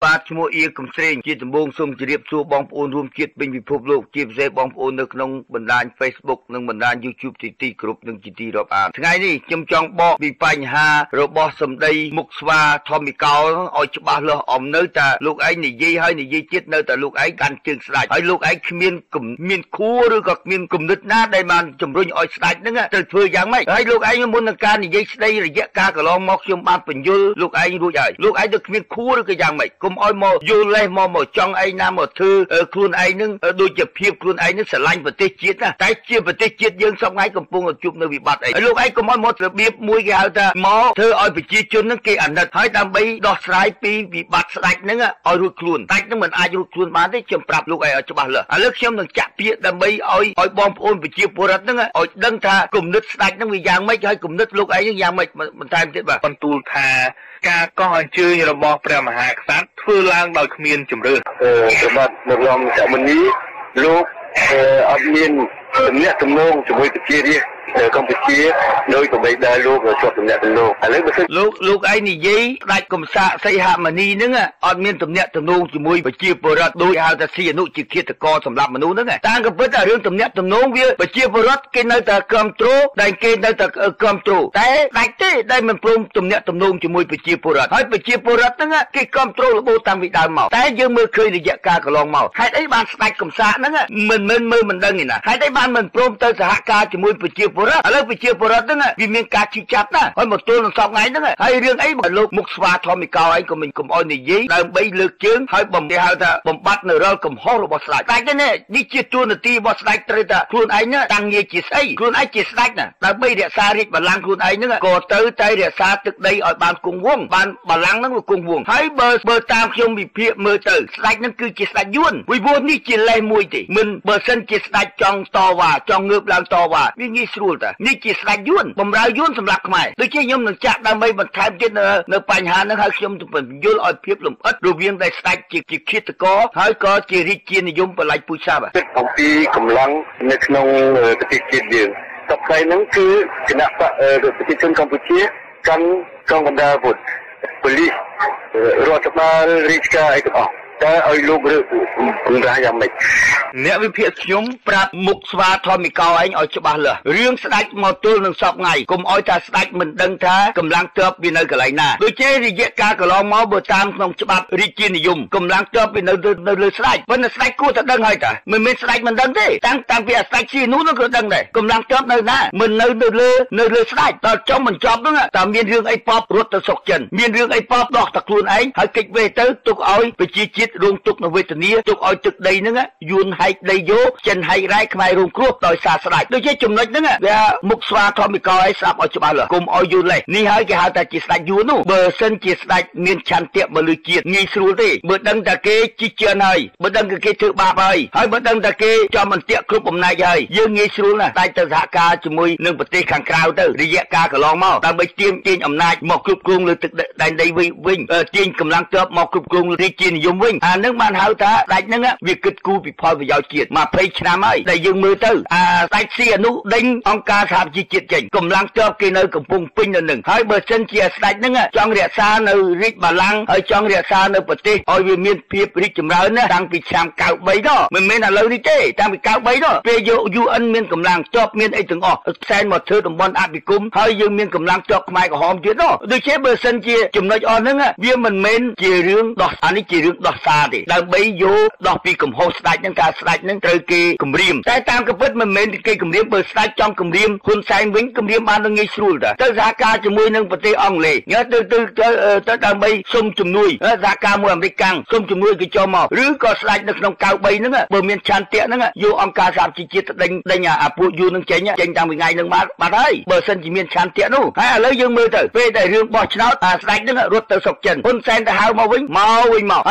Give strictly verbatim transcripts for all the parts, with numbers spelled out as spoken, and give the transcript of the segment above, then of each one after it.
បាទឈ្មោះអៀកំស្រេងជាដំបងសូមជម្រាបសួរបងប្អូនរួមជាតិពេញពិភពលោកជាពិសេសបងប្អូននៅក្នុងបណ្ដាញ Facebook និងបណ្ដាញ YouTube ទីទីគ្រប់និងជាទីរាប់អានថ្ងៃនេះខ្ញុំចង់បកពីបញ្ហារបស់សម្ដីមុខស្វាធម្មិកោឲ្យច្បាស់លាស់អំនៅតែលោកឯងនិយាយហើយនិយាយទៀតនៅតែលោកឯងកាន់ជើងស្ដាច់ហើយលោកឯងគ្មានមានខួរឬក៏គ្មានគំនិតណាដែលបានជំរុញឲ្យស្ដាច់ហ្នឹងទៅធ្វើយ៉ាងម៉េចហើយលោកឯងមុននឹងការនិយាយស្ដីរយៈកាលកន្លងមកខ្ញុំបានបញ្យល់លោកឯងរួចហើយលោកឯងទៅគ្មានខួរឬក៏យ៉ាងម៉េចកុំឲ្យមកយល់លេសមកមកចង់ឯងណាមកធ្វើខ្លួនឯងនឹងដូចជាភាពខ្លួនឯងនឹងស្រឡាញ់ប្រទេសជាតិណាតែជាប្រទេសជាតិយើងសពថ្ងៃកំពុងជួបនៅវិបត្តិអីហើយលោកឯងកុំឲ្យមករបៀបមួយគេហៅថាមកធ្វើឲ្យប្រជាជននឹងគេអាណិតហើយដើម្បីដោះស្រាយពីវិបត្តិស្ដេចនឹងឲ្យរួចខ្លួនស្ដេចនឹងមិនអាចរួចខ្លួនបានទេខ្ញុំប្រាប់លោកឯងឲ្យច្បាស់លាស់ឥឡូវខ្ញុំនឹងចាក់ពាក្យដើម្បីឲ្យឲ្យបងប្អូនប្រជាពលរដ្ឋនឹងឲ្យដឹងថាគំនិតស្ដេចនឹងវាយ៉ាងម៉េចហើយគំនិតលោកឯងនឹងយ៉ាងម៉េចបន្ថែមទៀតបាទបន្ទូលថាការកោះអញ្ជើញរបស់ព្រះមហាក្សត្រធ្វើឡើងដោយគ្មានជំរឿនអឺសម្រាប់នៅក្នុងសមនីលោកអត់មានទំនាក់ទំនងជាមួយប្រជារាស្ត្រកម្ពុជាដោយក៏បីដែរលោកជាប់ទំនាក់ទំនងឥឡូវបើសិនលោកលោកឯងនិយាយស្ដេចកំសាកសីហមុនីហ្នឹងអត់មានទំនាក់ទំនងជាមួយប្រជាពលរដ្ឋដោយហៅថាសីហនុជាឃាតករសម្រាប់មនុស្សហ្នឹងតាមក៏ពិតតែរឿងទំនាក់ទំនងវាប្រជាពលរដ្ឋគេនៅតែគ្រប់គ្រងដែលគេនៅតែគ្រប់គ្រងតែស្ដេចទេដែលមិនព្រមទំនាក់ទំនងជាមួយប្រជាពលរដ្ឋហើយប្រជាពលរដ្ឋហ្នឹងគេគ្រប់គ្រងរបបតាំងពីដើមមកតែយើងមើលឃើញរយៈកាលកន្លងមកហេតុអីបានស្ដេចកំសាកហ្នឹងមិនមិនមើលមិនដឹងទេណាហេតុអីបានមិនព្រមទៅសហការជាមួយប្រជាពលរដ្ឋឥឡូវប្រជាពលរដ្ឋហ្នឹងវាមានការជិះចាប់ណាហើយមកទល់នឹងសពថ្ងៃហ្នឹងហើយរឿងអីបើលោកមុខស្វាធម្មិកោឯងក៏មិនកុំអោយនិយាយដើម្បីលើកជើងហើយបំគេហៅថាបំបត្តិនៅរាល់កំហុសរបស់ស្ដេចស្ដេចទេនេះជាទួនាទីរបស់ស្ដេចត្រូវតែខ្លួនឯងណាតាំងងារជាស្អីខ្លួនឯងជាស្ដេចណាដើម្បីរក្សារាជបល្ល័ង្កខ្លួនឯងហ្នឹងក៏ទៅតែរក្សាទឹកដីឲ្យបានគង់វង្សបានបល្ល័ង្កហ្នឹងវាគង់វង្សហើយបើបើតាមខ្ញុំវិភាគមើលទៅស្ដេចហ្នឹងគឺជាស្ដេចយួនវិវត្តនេះជាលេសមួយទេមិនបើសិនជាស្ដេចចង់តវ៉ាចង់ងើបឡើងតវ៉ាវាងាយស្រួលតានេះជាស្ដេចយួនបំរើយួនសម្រាប់ខ្មែរដូចជាខ្ញុំនឹងចាក់ដើម្បីបន្ថែមទៀតនៅនៅបញ្ហាហ្នឹងហើយខ្ញុំទៅបញ្យល់ឲ្យភាពលម្អិតរវាងតែស្ដេចជាជាឃាតករហើយក៏ជារាជានិយមបល្ល័ចពូជសាសន៍គិតអំពីកម្លាំងនៅក្នុងប្រទេសជាតិយើងសប្តាហ៍ហ្នឹងគឺគណៈបកប្រជាជនកម្ពុជាកាន់កងបណ្ដាពុទ្ធប៉ូលីសរដ្ឋបាលរាជការអីទាំងអស់តែឲ្យលោករើបំរាយ៉ាងម៉េចអ្នកវិភាគខ្ញុំប្រាប់មុខស្វាធម្មិកោឯងឲ្យច្បាស់លាស់រឿងស្ដេចមកទល់នឹងសពថ្ងៃកុំឲ្យថាស្ដេចមិនដឹងថាកម្លាំងទ័ពវានៅកន្លែងណាដូចជារយៈកាលកន្លងមកបើតាមក្នុងច្បាប់រាជានិយមកម្លាំងទ័ពវានៅនៅលើស្ដេចប៉ុន្តែស្ដេចគួរតែដឹងហើយតាមិនមែនស្ដេចមិនដឹងទេតាំងតាំងពីស្ដេចស៊ីនោះនោះក៏ដឹងដែរកម្លាំងទ័ពនៅណាមិននៅនៅលើនៅលើស្ដេចដល់ចុងបញ្ចប់ហ្នឹងតែមានរឿងអីប៉បរត់ទៅស្រុកចិនមានរឿងអីប៉បដោះតែខ្លួនឯងហើយកិច្ចវេទៅទុកឲ្យប្រជាជាតិរងទុក្ខនៅវេទនាទុកឲ្យទឹកដីហ្នឹងយួនហែកដីយកចិនហែករ៉ែខ្មែររងគ្រោះដោយសារស្ដេចដូចជាចំណុចហ្នឹងវាមុខស្វាធម្មិកោឲ្យស្ដាប់ឲ្យច្បាស់លាស់កុំឲ្យយល់លេសនេះហើយគេហៅថាជាស្ដេចយួននោះបើសិនជាស្ដេចមានឆន្ទៈមកលើជាតិងាយស្រួលទេបើដឹងតែគេជីជឿនហើយបើដឹងតែគេធ្វើបាបហើយហើយបើដឹងតែគេចំអន្ទាក់គ្រប់អំណាចហើយយើងងាយស្រួលណាស់តែទៅសហការជាមួយនឹងប្រទេសខាងក្រៅទៅរយៈកាលកន្លងមកដើម្បីទាមទាញអំណាចមកគ្រប់គ្រងលើទឹកដែនដីវិញទាញកម្លាំងទ័ពមកគ្រប់គ្រងរាជានិយមវិញអានឹងបានហៅថាស្ដេចហ្នឹងវាគិតគូរពីផលប្រយោជន៍ជាតិមកยี่สิบឆ្នាំហើយដែលយើងមើលទៅអាស្ដេចសីហនុដេញអង្គការសហប្រជាជាតិចេញកម្លាំងទ័ពគេនៅកំពុងពេញនៅនឹងហើយបើសិនជាស្ដេចហ្នឹងចង់រក្សានៅរាជបល្ល័ង្កហើយចង់រក្សានៅប្រទេសឲ្យវាមានភាពរីកចម្រើនណាតាំងពីឆ្នាំเก้าสิบสามនោះមិនមែនឥឡូវនេះទេតាំងពីเก้าสิบสามនោះពេលយក ยู เอ็น មានកម្លាំងទ័ពមានអីទាំងអស់ផ្សែងមកធ្វើតំបន់អភិគមហើយយើងមានកម្លាំងទ័ពខ្មែរក្រហមទៀតនោះដូចជាបើសិនជាចំណុចអស់ហ្នឹងវាមិនមែនជារឿងដោះអានេះជារឿងដោះសារទេដើម្បីយកដោះពីកំហុសស្ដេចហ្នឹងថាស្ដេចហ្នឹងត្រូវគេគំរាមតែតាមពិតមិនមែនគេគំរាមបើស្ដេចចង់គំរាមហ៊ុនសែនវិញគំរាមបានងាយស្រួលតាទៅសហការជាមួយនឹងប្រទេសអង់គ្លេសញ៉ាទៅទៅទៅដើម្បីសុំជំនួយសហការមួយអាមេរិកកាំងសុំជំនួយគេចូលមកឬក៏ស្ដេចនៅក្នុងเก้าสิบสามហ្នឹងបើមានឆន្ទៈហ្នឹងយកអង្គការសហប្រជាជាតិទៅដេញដេញអាពួកយូរនឹងចេញចេញតាំងពីថ្ងៃហ្នឹងបាត់បាត់ហើយបើសិនជាមានឆន្ទៈនោះហើយឥឡូវយើងមើលទៅពេលដែលរឿងបោះឆ្នោតអាស្ដេចហ្នឹងរត់ទៅស្រុកចិនហ៊ុនសែនទៅហៅមកវិញមកវិញមកហើយបើស្ដេច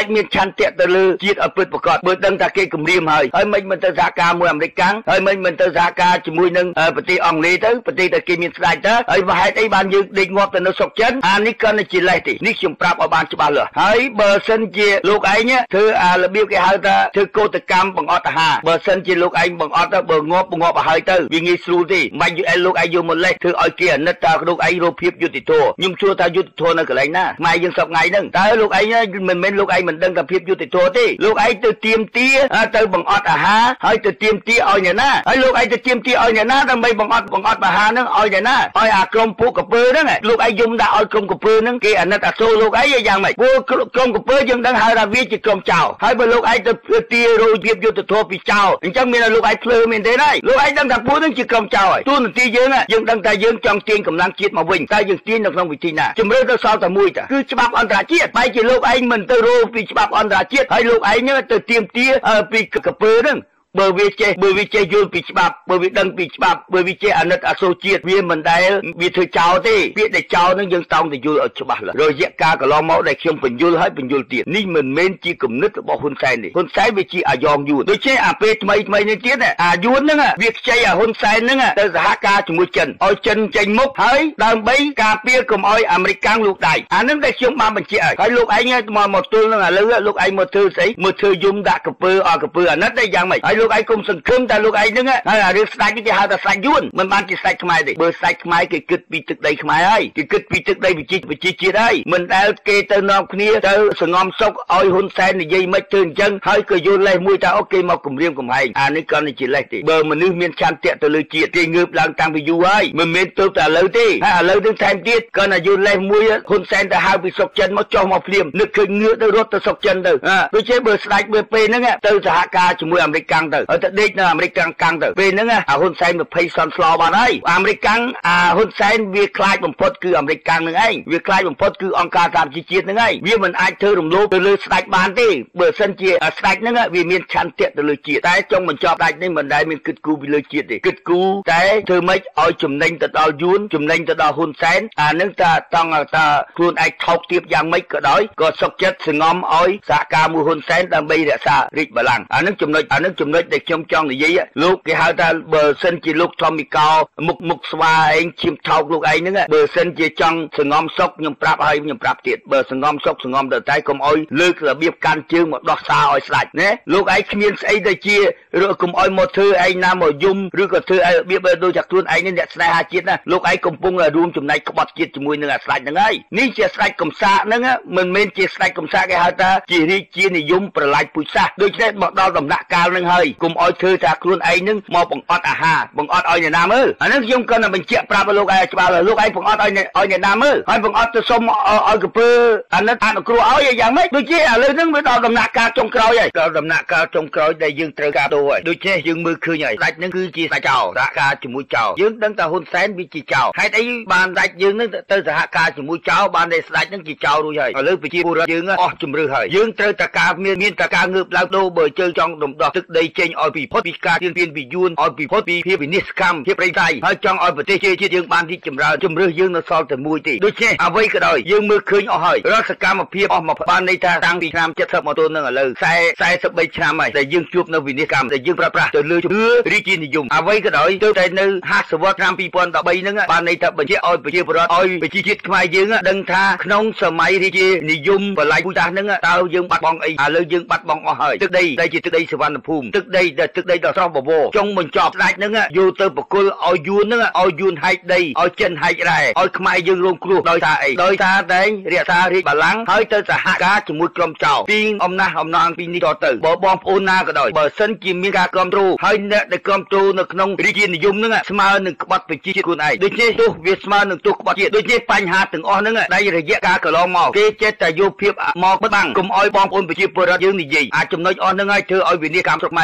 ចមានឆន្ទៈទៅលើជាតិឲ្យពិតប្រាកដបើដឹងថាគេគម្រាមហើយហើយមិនមិនទៅសហការមួយអាមេរិកកាំងហើយមិនមិនទៅសហការជាមួយនឹងប្រទេសអង់គ្លេសទៅប្រទេសដែលគេមានស្ដេចទៅហើយហេតុអីបានយើងដេកងាប់ទៅនៅស្រុកចិនអានេះក៏ជាលេសទេនេះខ្ញុំប្រាប់ឲ្យបានច្បាស់លាស់ហើយបើសិនជាលោកឯងធ្វើអារបៀបគេហៅថាធ្វើកោតកម្មបង្អត់អាហារបើសិនជាលោកឯងបង្អត់ទៅបើងាប់ងាប់ឲ្យហើយទៅវាងាយស្រួលទេមិនយូរលោកឯងយកមកលេសធ្វើឲ្យគេអាណិតតើលោកឯងរកភាពយុត្តិធម៌ខ្ញុំជួថាយុត្តិធម៌នៅកន្លែងណាខ្មែរយើងសពថ្ងៃហ្នឹងតើលោកឯងមិនមែនលោកឯងមិនដឹងថាភាពយុត្តិធម៌ទេលោកឯងទៅទៀមទាទៅបង្អត់អាហារហើយទៅទៀមទាឲ្យអ្នកណាហើយលោកឯងទៅទៀមទាឲ្យអ្នកណាដើម្បីបង្អត់បង្អត់អាហារហ្នឹងឲ្យអ្នកណាឲ្យអាក្រុមពួកកពើហ្នឹងលោកឯងយំដាក់ឲ្យក្រុមកពើហ្នឹងគេអាណិតអាសូរលោកឯងយ៉ាងម៉េចពួកក្រុមកពើយើងដឹងហៅថាវាជាក្រុមចោរហើយបើលោកឯងទៅទារយភាពយុត្តិធម៌ពីចោរអញ្ចឹងមានលោកឯងភ្លើមែនទេហើយលោកឯងដឹងថាពួកហ្នឹងជាក្រុមចោរហើយទូនទីយើងយើងដឹងថាយើងចង់ទាញកម្លាំងជាតិមកវិញតែយើងទាញនៅក្នុងវិធីណាជំរឿនទៅសល់តែមួយតាគឺច្បាប់អន្តរជាតិបែរជាលោកឯងមិនទៅរកពីច្បាប់អន្តរជាតិហើយលោកឯងទៅទាមទារពីកពើហ្នឹងបើវាចេះបើវាចេះយល់ពីច្បាប់បើវាដឹងពីច្បាប់បើវាចេះអាណិតអាសូរជាតិវាមិនដែលវាធ្វើចោលទេពាក្យដែលចោលហ្នឹងយើងតោងទៅយល់ឲ្យច្បាស់ឡើយរយៈកាលកន្លងមកដែលខ្ញុំបញ្យល់ឲ្យបញ្យល់ទៀតនេះមិនមែនជាគំនិតរបស់ហ៊ុនសែនទេហ៊ុនសែនវាជាអាយ៉ងយួនដូចជាអាពេលថ្មីថ្មីនេះទៀតអាយួនហ្នឹងវាខ្ចីអាហ៊ុនសែនហ្នឹងទៅសហការជាមួយចិនឲ្យចិនចេញមុខហើយដើម្បីការពារកុំឲ្យអាមេរិកកាំងលោកដៃអាហ្នឹងដែលខ្ញុំបានបញ្ជាក់ឲ្យហើយលោកឯងមកមកទល់នឹងឥឡូវលោកឯងមកធ្វើស្អីមកធ្វើយំដាក់កពើអកពើអាណិតតែយ៉ាងម៉េចហើយលោកឯងគុំសង្ឃឹមតែលោកឯងហ្នឹងហើយអារឿងស្ដេចនេះគេហៅថាស្ដេចយួនមិនបានជាស្ដេចខ្មែរទេបើស្ដេចខ្មែរគេគិតពីទឹកដីខ្មែរហើយគេគិតពីទឹកដីប្រជាប្រជាជាតិហើយមិនដែលគេទៅនាំគ្នាទៅសងំសុកឲ្យហ៊ុនសែននិយាយមិនធ្វើអញ្ចឹងហើយក៏យល់លេសមួយថាអូគេមកគម្រាមកំហែងអានេះក៏ជាលេសទេបើមនុស្សមានឆន្ទៈទៅលើជាតិគេងើបឡើងតាំងពីយូរហើយមិនមែនទៅតែឥឡូវទេហើយឥឡូវនឹងថែមទៀតក៏ណាយល់លេសមួយហ៊ុនសែនទៅហៅពីស្រុកចិនមកចុះមកភ្លាមនឹកឃើញងើបទៅរត់ទៅស្រុកចិនទៅដូចជាបើស្ដេចបើពេលហ្នឹងទៅសហការជាមួយអាមេរិកកាំងទៅហើយទៅដេកនៅអាមេរិកកាំងកាំងទៅពេលហ្នឹងអាហ៊ុនសែនទៅភ័យសន់ស្លោបានហើយអាមេរិកកាំងអាហ៊ុនសែនវាខ្លាចបំផុតគឺអាមេរិកកាំងនឹងឯងវាខ្លាចបំផុតគឺអង្គការសហប្រជាជាតិនឹងឯងវាមិនអាចធ្វើរំលោភទៅលើស្ដេចបានទេបើសិនជាស្ដេចហ្នឹងវាមានឆន្ទៈទៅលើជាតិតែចុងបញ្ចប់ស្ដេចនេះមិនដែលមានគិតគូរពីលើជាតិទេគិតគូរតែធ្វើម៉េចឲ្យចំណេញទៅដល់យួនចំណេញទៅដល់ហ៊ុនសែនអានឹងថាតង់ថាខ្លួនឯងថោកទាបយ៉ាងម៉េចក៏ដោយក៏សុខចិត្តសងំឲ្យសហការមួយហ៊ុនសែនដើម្បីរក្សារាជបល្ល័ង្កអានឹងចំណុចអានឹងចំណុចដែលខ្ញុំចង់និយាយលោកគេហៅថាបើសិនជាលោកថមីកោមុខមុខស្វាឯងឈាមថោកលោកឯងហ្នឹងបើសិនជាចង់សងំសុកខ្ញុំប្រាប់ឲ្យខ្ញុំប្រាប់ទៀតបើសងំសុកសងំទៅតែកុំឲ្យលើករបៀបកាន់ជើងមកដោះសារឲ្យស្ដេចណាលោកឯងគ្មានស្អីទៅជាកុំឲ្យមកធ្វើឯងណាមកយំឬក៏ធ្វើឲ្យរបៀបដូចថាខ្លួនឯងនេះអ្នកស្នេហាជាតិណាលោកឯងកំពុងរួមចំណែកក្បត់ជាតិជាមួយនឹងអាស្ដេចហ្នឹងហើយនេះជាស្ដេចកំសាកហ្នឹងមិនមែនជាស្ដេចកំសាកគេហៅថាជារាជានិយមប្រឡាយពុជសាសដូច្នេះមកដល់ដំណាក់កាលហ្នឹងហើយកុំឲ្យធ្វើថាខ្លួនឯងហ្នឹងមកបង្អត់អាហារបង្អត់ឲ្យអ្នកណាមើលអានេះខ្ញុំក៏នឹងបញ្ជាក់ប្រាប់លោកឯងច្បាស់លោកឯងបង្អត់ឲ្យឲ្យអ្នកណាមើលហើយបង្អត់ទៅសុំឲ្យកពើអាណិតអនុគ្រោះឲ្យយ៉ាងម៉េចដូចជាឥឡូវហ្នឹងវាដល់ដំណាក់កាលចុងក្រោយហើយដល់ដំណាក់កាលចុងក្រោយដែលយើងត្រូវការដូរហើយដូច្នេះយើងមើលឃើញហើយស្ដេចហ្នឹងគឺជាស្ដេចចោរសហការជាមួយចោរយើងដឹងថាហ៊ុនសែនវាជាចោរហេតុអីបានស្ដេចយើងហ្នឹងទៅសហការជាមួយចោរបានតែស្ដេចហ្នឹងជាចោររួចហើយឥឡូវប្រជាពលរដ្ឋយើងអស់ជំរឿហើយយើងត្រូវតែការមានមានតែការងើបឡើងដូរបើជើចង់រំដោះទឹកដីចេញឲ្យពីផុតពីការទៀនទៀនពីយួនឲ្យពីផុតពីភាពវិនិច្ឆ័យកម្មភាពប្រៃតៃហើយចង់ឲ្យប្រទេសជាតិយើងបានរីកចម្រើនជំរឿយើងនៅសល់តែមួយទេដូច្នេះអ្វីក៏ដោយយើងមើលឃើញអស់ហើយរដ្ឋសកម្មភាពអស់មកបានន័យថាតាំងពីឆ្នាំเจ็ดสิบមកទល់នឹងឥឡូវខ្សែខ្សែសិបបីឆ្នាំហើយដែលយើងជួបនៅវិនិច្ឆ័យកម្មដែលយើងប្រើប្រាស់ទៅលើជំនឿរាជានិយមអ្វីក៏ដោយទៅតែនៅហាសវត្សឆ្នាំពីរពាន់ដប់បីហ្នឹងបានន័យថាបញ្ជាឲ្យប្រជាពលរដ្ឋឲ្យប្រជាជាតិខ្មែរយើងដឹងថាក្នុងសម័យរាជានិយមបល័យពូតាហ្នឹងតើយើងបាត់បង់អីឥឡូវយើងបាត់បង់អស់ហើយទឹកដីដែលជាទឹកដីសវណ្ណភូមិទឹកដីដែលទឹកដីដ៏ស្រស់បវរចុងបញ្ចប់ស្ដេចហ្នឹងយកទៅបកគលឲ្យយួនហ្នឹងឲ្យយួនហែកដីឲ្យចិនហែករ៉ែឲ្យខ្មែរយើងរងគ្រោះដោយថាអីដោយថាតែរក្សារាជបល្ល័ង្កហើយទៅសហការជាមួយក្រុមចៅពីអំណះអំណាងពីនេះតទៅបើបងប្អូនណាក៏ដោយបើសិនជាមានការគ្រប់គ្រងហើយអ្នកដែលគ្រប់គ្រងនៅក្នុងរាជានិយមហ្នឹងស្មើនឹងក្បត់ប្រជាជាតិខ្លួនឯងដូច្នេះទោះវាស្មើនឹងទោះក្បត់ជាតិដូច្នេះបញ្ហាទាំងអស់ហ្នឹងដែលរយៈកាលកន្លងមកគេចេះតែយកភាពមកបិទបាំងកុំឲ្យបងប្អូនប្រជាពលរដ្ឋយើងនិយាយអាចចំណុចអស់ហ្នឹងហើយធ្វើឲ្យវិនិច្ឆ័យកម្មស្រុកខ្មែរ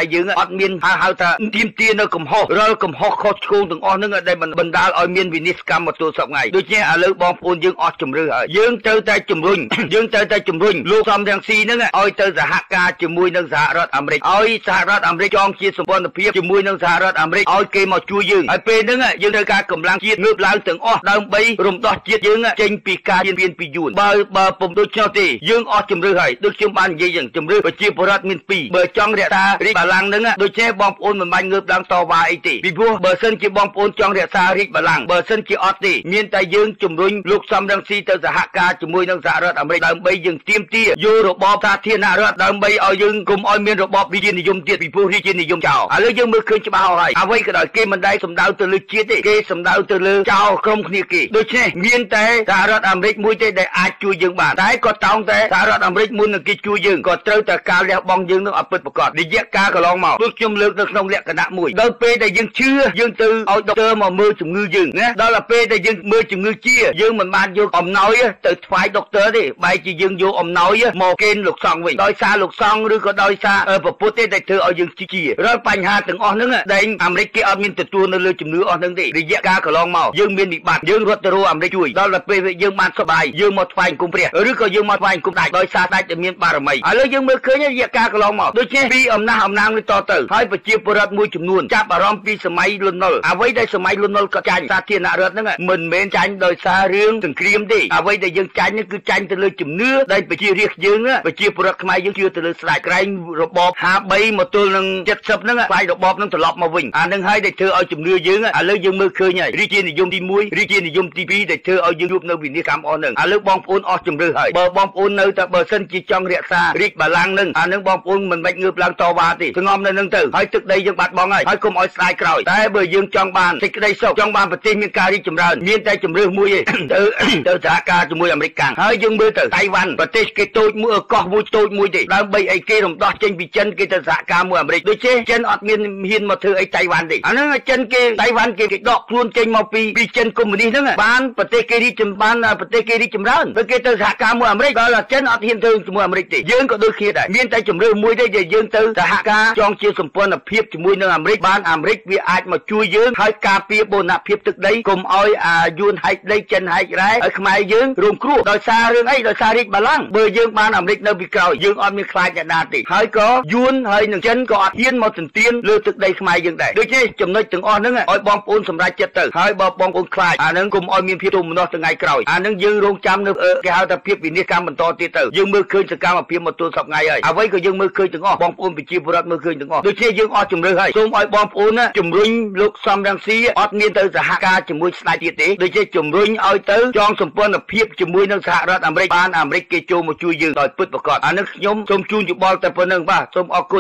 យើងអត់មានហៅថាទៀមទានៅកំហុសរាល់កំហុសខុសឆ្គងទាំងអស់ហ្នឹងដែលបណ្ដាលឲ្យមានវិនិច្ឆ័យកម្មមកទល់សពថ្ងៃដូច្នេះឥឡូវបងប្អូនយើងអស់ជំរឿហើយយើងត្រូវតែជំរុញយើងត្រូវតែជំរុញលោកសំរងស៊ីហ្នឹងឲ្យទៅសហការជាមួយនឹងសហរដ្ឋអាមេរិកឲ្យសហរដ្ឋអាមេរិកចងជាសម្ព័ន្ធភាពជាមួយនឹងសហរដ្ឋអាមេរិកឲ្យគេមកជួយយើងហើយពេលហ្នឹងយើងត្រូវការកម្លាំងជាតិងើបឡើងទាំងអស់ដើម្បីរំដោះជាតិយើងចេញពីការជៀនពៀនពីយួនបើបើពុំដូច្នោះទេយើងអស់ជំរឿហើយដូចខ្ញុំបាននិយាយចឹងជំរឿប្រជាពលរដ្ឋមានពីរបើចង់រក្សារាជបល្ល័ង្កហ្នឹងដូច្នេះបងប្អូនមិនបាច់ងើបឡើងតវ៉ាអីទេពីព្រោះបើសិនជាបងប្អូនចង់រក្សារាជបល្ល័ង្កបើសិនជាអត់ទេមានតែយើងជំរុញលោកសំរងស៊ីទៅសហការជាមួយនឹងសហរដ្ឋអាមេរិកដើម្បីយើងទាមទារយករបបសាធារណរដ្ឋដើម្បីឲ្យយើងកុំឲ្យមានរបបរាជានិយមទៀតពីព្រោះរាជានិយមចោលឥឡូវយើងមើលឃើញច្បាស់ហើយអ្វីក៏ដោយគេមិនដែលសំដៅទៅលើជាតិទេគេសំដៅទៅលើចោលក្រុមគ្នាគេដូច្នេះមានតែសហរដ្ឋអាមេរិកមួយទេដែលអាចជួយយើងបានតែក៏តោងតែសហរដ្ឋអាមេរិកមុននឹងគេជួយយើងក៏ត្រូវតែការលះបង់យើងនឹងអត់ពិតប្រាកដរយៈកាលកន្លងមកដូចខ្ញុំលើកនៅក្នុងលក្ខណៈមួយដល់ពេលដែលយើងជឿយើងទៅឲ្យដុកទ័រមកមើលជំងឺយើងណាដល់ពេលដែលយើងមើលជំងឺជាយើងមិនបានយកអំណោយទៅថ្វាយដុកទ័រទេបែរជាយើងយកអំណោយមកកេនលោកសង្ឃវិញដោយសារលោកសង្ឃឬក៏ដោយសារប្រពុតទេដែលធ្វើឲ្យយើងជារាល់បញ្ហាទាំងអស់ហ្នឹងដែលអាមេរិកគេអត់មានទទួលនៅលើជំនឿអស់ហ្នឹងទេរយៈកាលកន្លងមកយើងមានវិបត្តិយើងរត់ទៅរកអាមេរិកជួយដល់ទៅពេលយើងបានសុបាយយើងមកថ្វាយអង្គមព្រះឬក៏យើងមកថ្វាយអង្គមដាច់ដោយសារដាច់ដែលមានបារមីឥឡូវយើងមើលឃើញរយៈកាលកន្លងមកដូច្នេះពីអំណះអំណាងនេះតទៅហើយប្រជាពលរដ្ឋមួយចំនួនចាប់អារម្មណ៍ពីសម័យលន់នល់អ្វីដែលសម័យលន់នល់ក៏ចាញ់សាធារណរដ្ឋហ្នឹងមិនមែនចាញ់ដោយសាររឿងសង្គ្រាមទេអ្វីដែលយើងចាញ់នេះគឺចាញ់ទៅលើជំនឿដែលប្រជារាស្ត្រយើងប្រជាពលរដ្ឋខ្មែរយើងជឿទៅលើស្ដេចក្រែងរបបហាបីមកទល់នឹងเจ็ดสิบហ្នឹងខ្លាយរបបហ្នឹងត្រឡប់មកវិញអានឹងហើយដែលធ្វើឲ្យជំនឿយើងឥឡូវយើងមើលឃើញហើយរាជានិយមទីមួយរាជានិយមទីពីរដែលធ្វើឲ្យយើងជួបនៅវិនិច្ឆ័យកម្មអស់ហ្នឹងឥឡូវបងប្អូនអស់ជំនឿហើយបើបងប្អូននៅតែបើសិនជាចង់រក្សារាជបល្ល័ង្កហ្នឹងអានឹងបងប្អូនមិនបាច់ងើបឡើងតវ៉ាទេស្ងំនៅហ្នឹងទៅហើយទឹកដីយើងបាត់បង់ហើយហើយកុំឲ្យស្ដាយក្រោយតែបើយើងចង់បានសេចក្តីសុខចង់បានប្រទេសមានការរីកចម្រើនមានតែជំរឿមួយទេទៅទៅសហការជាមួយអាមេរិកកាំងហើយយើងមើលទៅតៃវ៉ាន់ប្រទេសគេតូចមួយកោះមួយតូចមួយទេដើម្បីអីគេរំដោះចេញពីចិនគេទៅសហការមួយអាមេរិកដូចជាចិនអត់មានហ៊ានមកធ្វើអីតៃវ៉ាន់ទេអាហ្នឹងចិនគេតៃវ៉ាន់គេគេដកខ្លួនចេញមកពីពីចិនកុម្មុយនីសហ្នឹងបានប្រទេសគេរីកចម្រើនប្រទេសគេរីកចម្រើនពេលគេទៅសហការមួយអាមេរិកដល់ចិនអត់ហ៊ានធ្វើជាមួយអាមេរិកទេយើងក៏ដូចគ្នាដែរមានតែជំរឿមួយទេដែលយើងទៅសហការចងជាសម្ព័ន្ធភាពជាមួយនឹងអាមេរិកបានអាមេរិកវាអាចមកជួយយើងហើយការពារបូរណភាពទឹកដីកុំឲ្យអាយួនហែកដីចិនហែករ៉ែឲ្យខ្មែរយើងរងគ្រោះដោយសាររឿងអីដោយសាររាជបល្ល័ង្កបើយើងបានអាមេរិកនៅពីក្រោយយើងអត់មានខ្លាចអ្នកណាទេហើយក៏យួនហើយនឹងចិនក៏អត់ហ៊ានមកទន្ទ្រានលើទឹកដីខ្មែរយើងដែរដូច្នេះចំណុចទាំងអស់ហ្នឹងឲ្យបងប្អូនសម្រេចចិត្តទៅហើយបើបងប្អូនខ្លាចអាហ្នឹងកុំឲ្យមានភាពទុំនោះថ្ងៃក្រោយអាហ្នឹងយើងរងចាំនៅគេហៅថាភាពវិនិច្ឆ័យកម្មបន្តទៀតទៅយើងមើលឃើញសកម្មភាពមកទល់សប្តាហ៍ថ្ងៃហើយអ្វីក៏យើងមើលឃើញទាំងអស់បងប្អូនប្រជាពលរដ្ឋមើលឃើញទាំងអស់ដូច្នេះយើងអស់ជំរឿហើយសូមឲ្យបងប្អូនជំរុញលោកសំរងស៊ីអត់មានទៅសហការជាមួយស្ដេចទៀតទេដូច្នេះជំរុញឲ្យទៅចងសម្ព័ន្ធភាពជាមួយនឹងសហរដ្ឋអាមេរិកបានអាមេរិកគេចូលមកជួយយើងដោយពិតប្រាកដអានេះខ្ញុំសូមជូនយោបល់តែប៉ុណ្្នឹងបាទសូមអរគុណ